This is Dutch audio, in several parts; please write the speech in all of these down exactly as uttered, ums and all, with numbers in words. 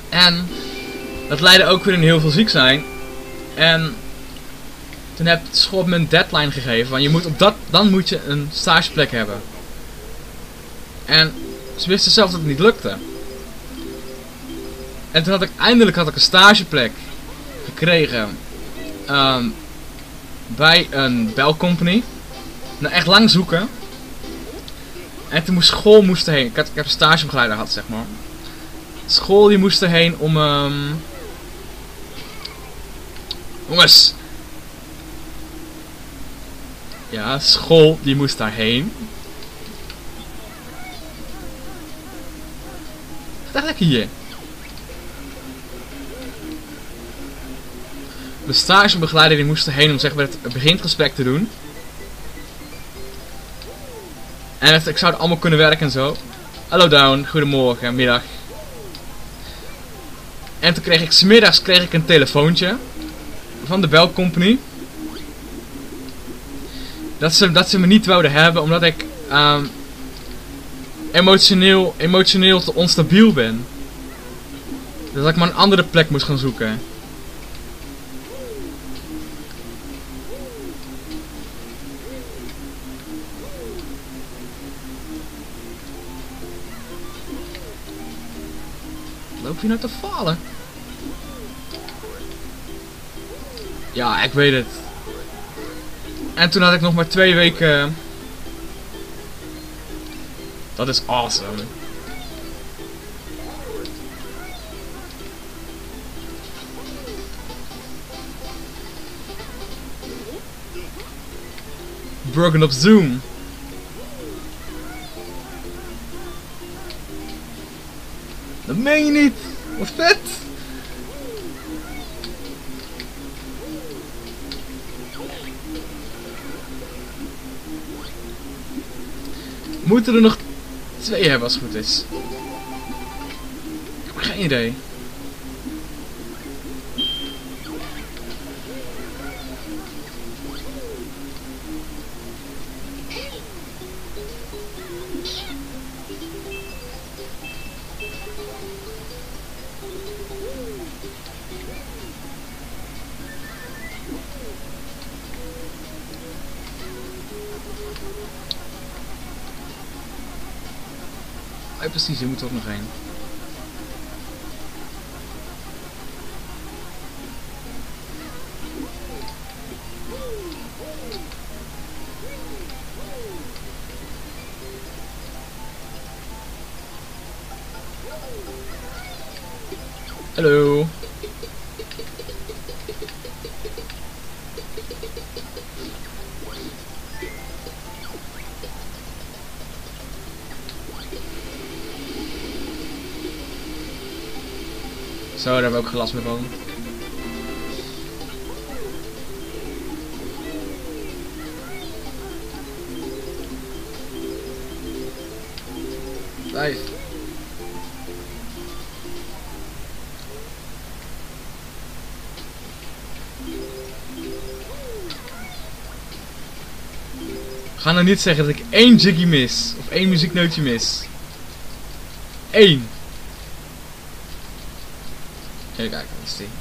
En dat leidde ook weer in heel veel ziek zijn. En toen heb de school me een deadline gegeven. Want je moet op dat, dan moet je een stageplek hebben. En ze wisten zelf dat het niet lukte. En toen had ik eindelijk had ik een stageplek gekregen. Um, bij een belcompany. Nou, echt lang zoeken. En toen moest school moest erheen. Ik, had, ik heb een stagebegeleider gehad, zeg maar. School die moest erheen om... Um... Jongens! Ja, school die moest daarheen. Gaat echt lekker hier. De stagebegeleider die moest erheen om zeg maar het begingesprek te doen. En het, ik zou het allemaal kunnen werken en zo. Hallo Down, goedemorgen, middag. En toen kreeg ik 's middags kreeg ik een telefoontje van de belcompany. Dat ze, dat ze me niet wouden hebben omdat ik um, emotioneel, emotioneel te onstabiel ben. Dus dat ik maar een andere plek moest gaan zoeken. Loop je nou te falen? Ja, ik weet het. En toen had ik nog maar twee weken. Dat is awesome. Broken op Zoom. Dat meen je niet. Wat vet. Moeten er nog twee hebben als het goed is. Ik heb geen idee. Ja, precies, hier moet er ook nog heen. Hallo. Zo, daar hebben we ook glas mee van. Blijf. Ga nou niet zeggen dat ik één jiggy mis. Of één muzieknootje mis. Eén. Even kijken, wat is die?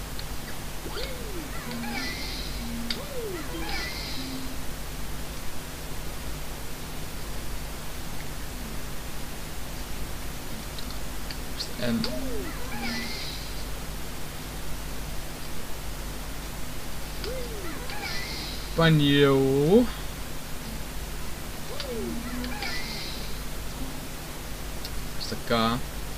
En... Banjo. Dat is de K.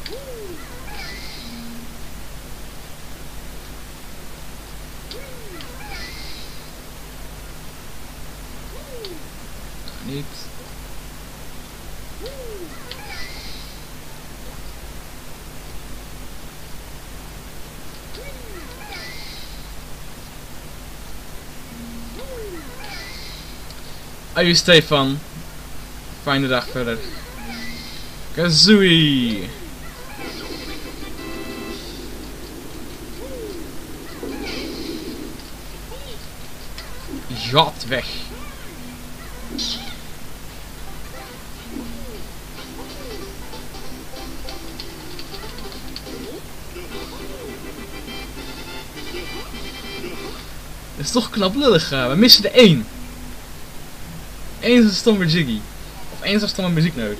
Niet. Aju Stefan. Fijne dag verder. Kazooie. Jat weg. is toch knap lullig. Uh, we missen er één. Eén is een stomme Jiggy. Of één is een stomme muzieknoot.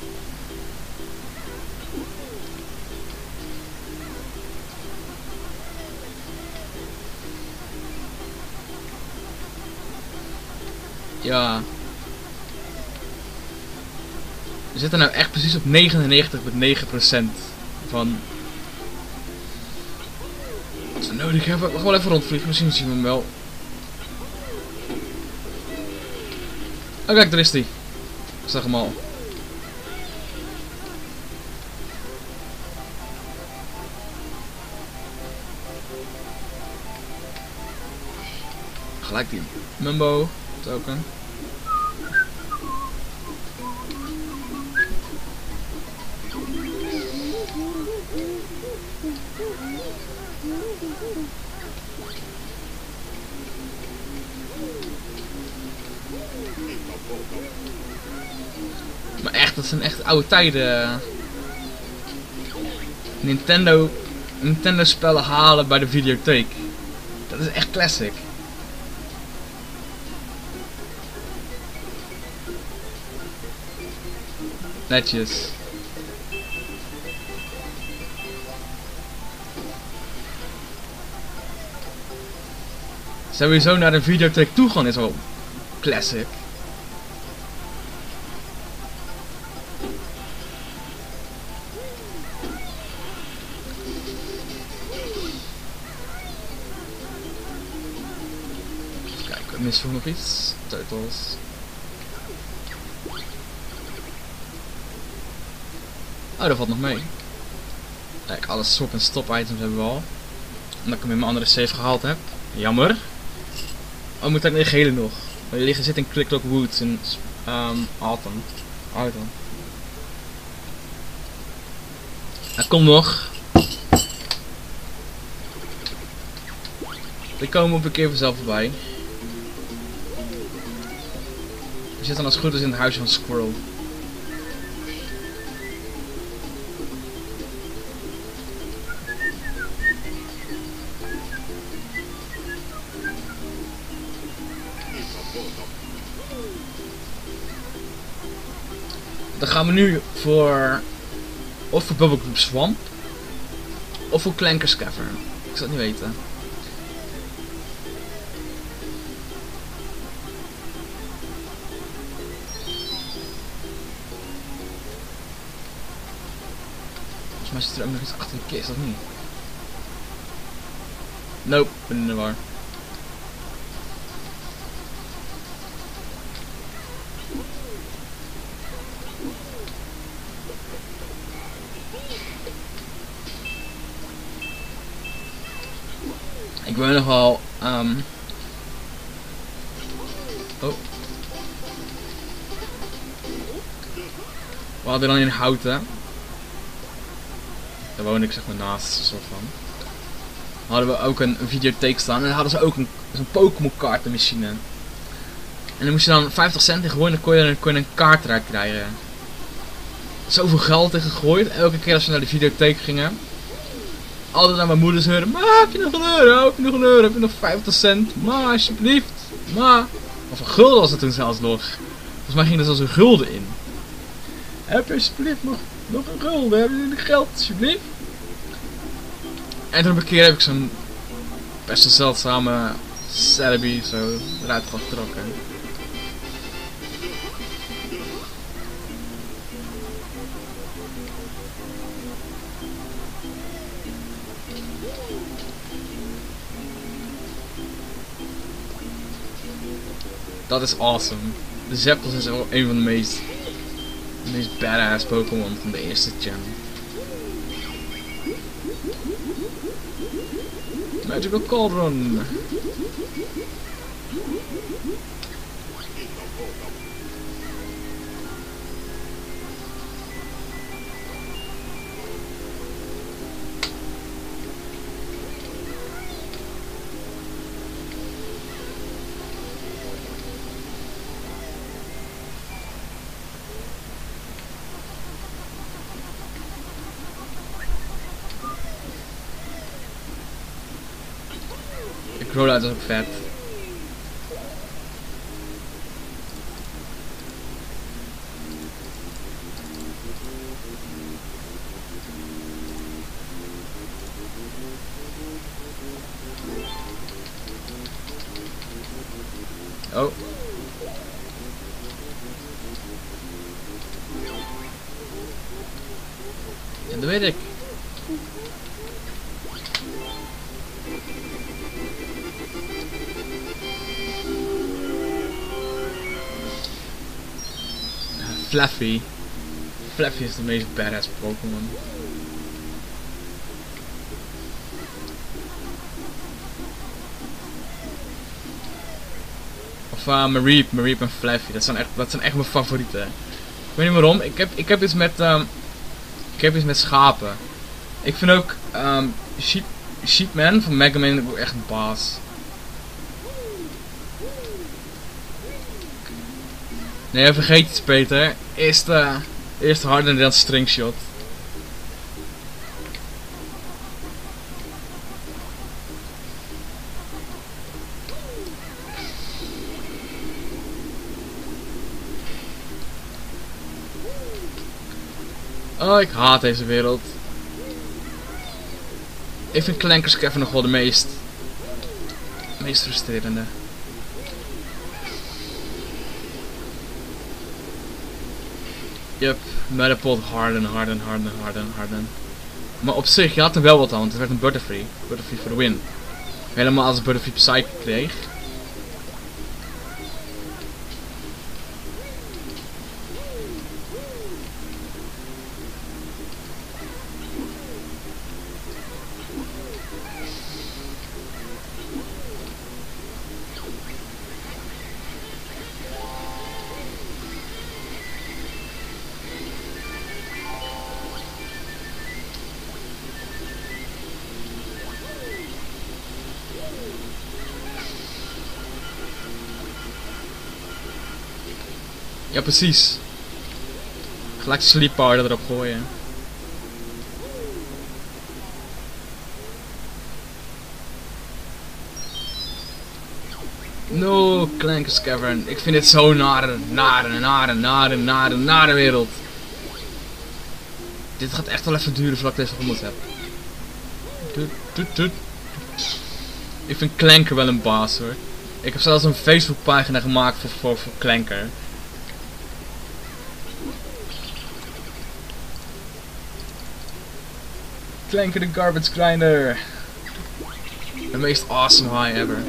Ja. We zitten nou echt precies op negenennegentig komma negen procent van wat we nodig hebben. We gaan wel even rondvliegen, misschien zien we hem wel. Oh kijk, daar is hij. Ik zag hem al. Gelijk die Mumbo token. Maar echt, dat zijn echt oude tijden. Nintendo, Nintendo spellen halen bij de videotheek. Dat is echt classic. Netjes. Sowieso naar de videotheek toe gaan is al classic. Even kijken, mis er nog iets? Turtles. Oh, dat valt nog mee. Kijk, alle swap en stop items hebben we al. Omdat ik hem in mijn andere save gehaald heb. Jammer. Oh, moet ik de gele nog. Maar jullie liggen zitten in Clicklock Woods in um, Autumn. Autumn. Hij komt nog. Die komen op een keer vanzelf voorbij. We zitten als het goed is in het huis van Squirrel. Dan gaan we nu voor of voor Bubble Group Swamp of voor Clanker's Cavern. Ik zou het niet weten. Volgens mij zit er ook nog iets achter de kist, of niet? Nope, ik ben in de war. Ik wil nog wel um... oh. We hadden dan in Houten. Daar woon ik zeg maar naast, soort van. Hadden we ook een videotheek staan en daar hadden ze ook een, een Pokémon kaartenmachine. En dan moest je dan vijftig cent in gooien en dan kon je, dan kon je een kaart eruit krijgen. Zoveel geld in gegooid. Elke keer als we naar de videotheek gingen. Altijd naar mijn moeder zeuren. Ma, heb je nog een euro? Heb je nog een euro? Heb je nog vijftig cent? Ma, alsjeblieft. Ma. Of een gulden was het toen zelfs nog. Volgens mij ging er zelfs een gulden in. Heb je alsjeblieft nog, nog een gulden? Heb je nog geld alsjeblieft? En toen op een keer heb ik zo'n best wel zeldzame Celebi zo eruit getrokken. Dat is awesome. De Zapdos is wel een van de meest, de meest badass Pokémon van de eerste gen. Magical Cauldron. Rollout is ook vet. Oh. Ja, dat weet ik. Fluffy. Fluffy is de meest badass Pokémon. Of uh, Mareep, Mareep en Fluffy. Dat zijn echt, dat zijn echt mijn favorieten. Ik weet niet waarom. Ik heb, ik heb iets met, um, ik heb iets met schapen. Ik vind ook um, Sheep, Sheepman van Mega Man ook echt een baas. Nee, vergeet iets, Peter. Eerst, uh, eerst harder dan stringshot. Oh, ik haat deze wereld. Ik vind Clankers Cavern nog wel de meest, meest frustrerende. Yup, Metapod harden, harden, harden, harden, harden. Maar op zich, je had er wel wat aan, want het werd een Butterfree. Butterfree voor de win. Helemaal als Butterfree Psyche kreeg. Ja, precies. Gelijk sleep powder erop gooien. No, Clankers Cavern. Ik vind dit zo nare, nare, nare, nare, nare, nare wereld. Dit gaat echt wel even duren voordat ik deze honderd heb. Doet, doet, doet. Ik vind Clanker wel een baas hoor. Ik heb zelfs een Facebookpagina gemaakt voor, voor, voor Clanker. Clanker de Garbage Grinder. De meest awesome high ever.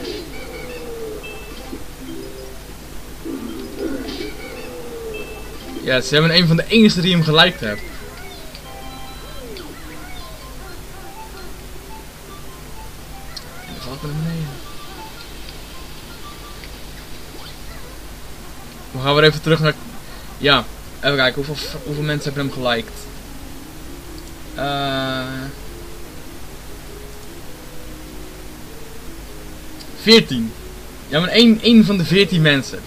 Ja, ze hebben een van de enige die hem gelijk hebt. En dan valt naar beneden. We gaan weer even terug naar... Ja, even kijken, hoeveel, hoeveel mensen hebben hem geliked? Uh... veertien. Ja, maar één, één van de veertien mensen.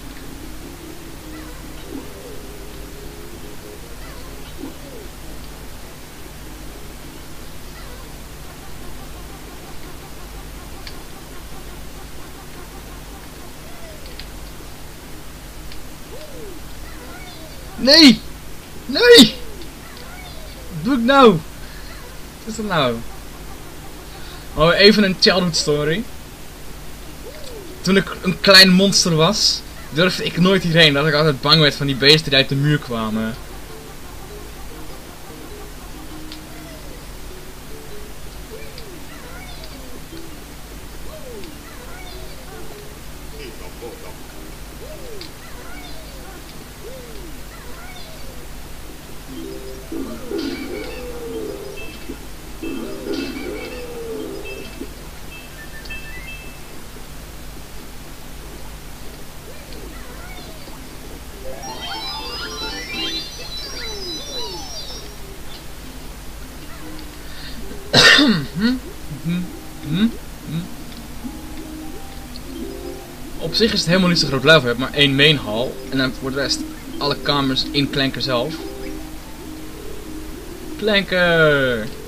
Nee! Nee! Wat doe ik nou? Wat is dat nou? Oh, even een childhood story. Toen ik een klein monster was, durfde ik nooit hierheen, dat ik altijd bang werd van die beesten die uit de muur kwamen. Hm? Hm? Hm? Hm? Op zich is het helemaal niet zo groot level. Je hebt maar één main hall. En dan voor de rest alle kamers in Clanker zelf. Clanker!